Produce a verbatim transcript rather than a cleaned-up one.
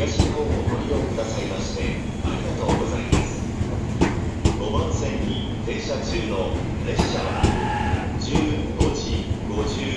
東日本をご利用くださいましてありがとうございます。ごばん線に停車中の列車はじゅうごじごじゅう